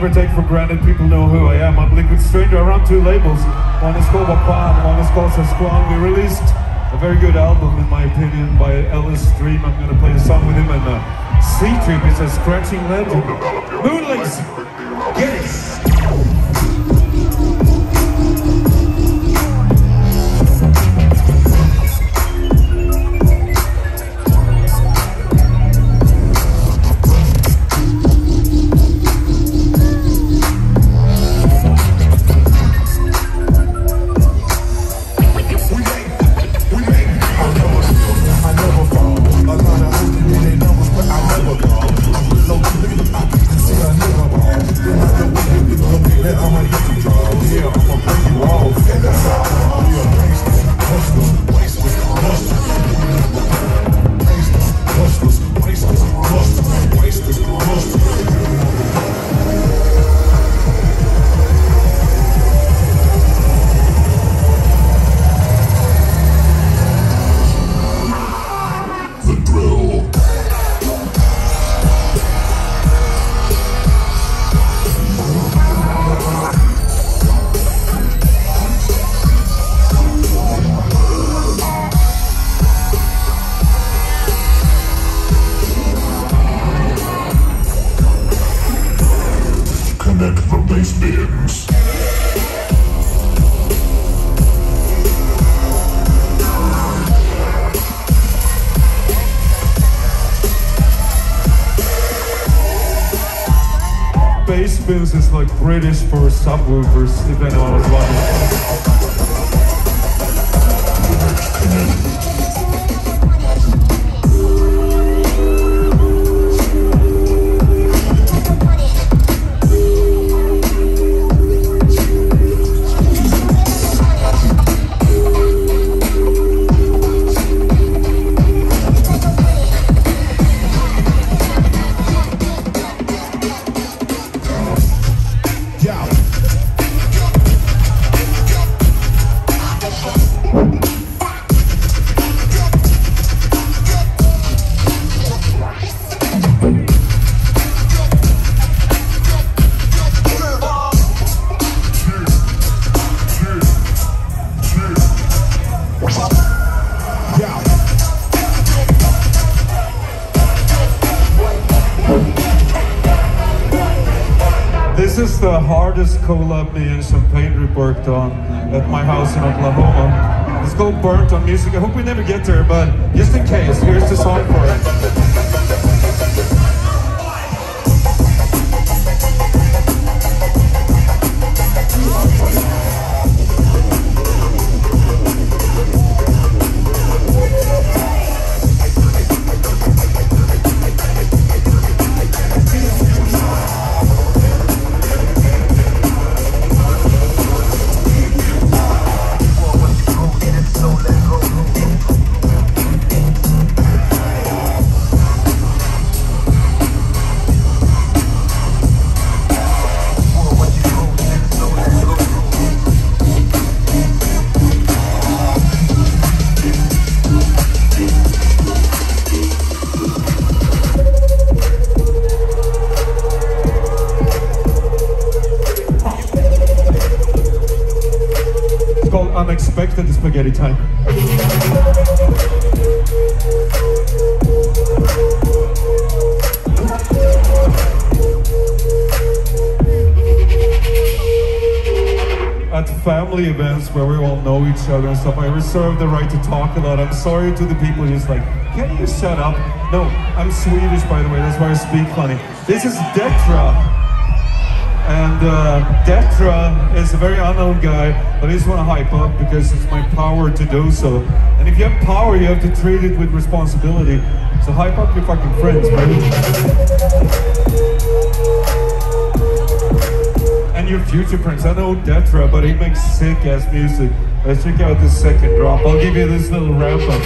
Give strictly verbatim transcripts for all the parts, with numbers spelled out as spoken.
never take for granted people know who I am. I'm Liquid Stranger. I run two labels. One is called Wapan, one is called Sasquan. We released a very good album, in my opinion, by LSDREAM. I'm going to play a song with him, and uh, C-Trip is a scratching legend. Moonlace, get it! Bass bins is like British for subwoofers, if anyone was wondering. This is the hardest collab me and Champagne worked on at my house in Oklahoma. It's called Burnt on Music. I hope we never get there, but just in case, here's the song for it. Unexpected spaghetti time. At family events where we all know each other and stuff, I reserve the right to talk a lot. I'm sorry to the people who's like, can you shut up? No, I'm Swedish, by the way, that's why I speak funny. This is dêtre. And uh, dêtre is a very unknown guy, but I just want to hype up because it's my power to do so. And if you have power, you have to treat it with responsibility. So hype up your fucking friends, baby. And your future friends. I know dêtre, but he makes sick-ass music. Let's check out this second drop. I'll give you this little wrap-up.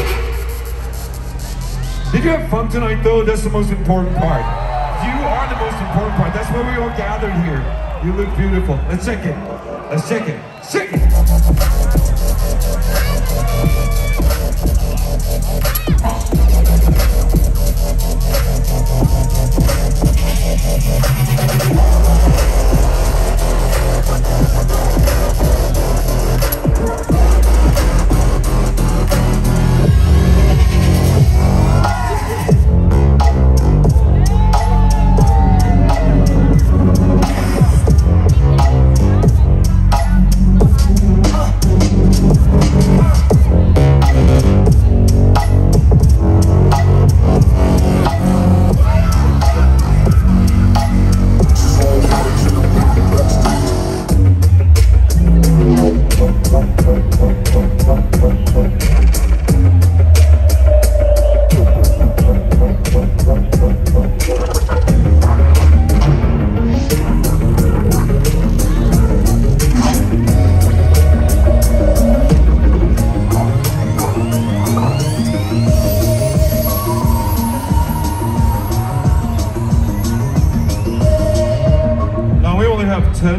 Did you have fun tonight, though? That's the most important part. You are the most important part. That's why we all gathered here. You look beautiful. Let's check it. Let's check it. Check it.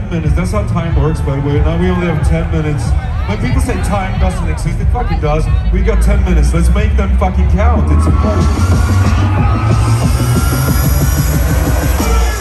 minutes. That's how time works, by the way. Now we only have ten minutes. When people say time doesn't exist, it fucking does. We got ten minutes. Let's make them fucking count. It's important.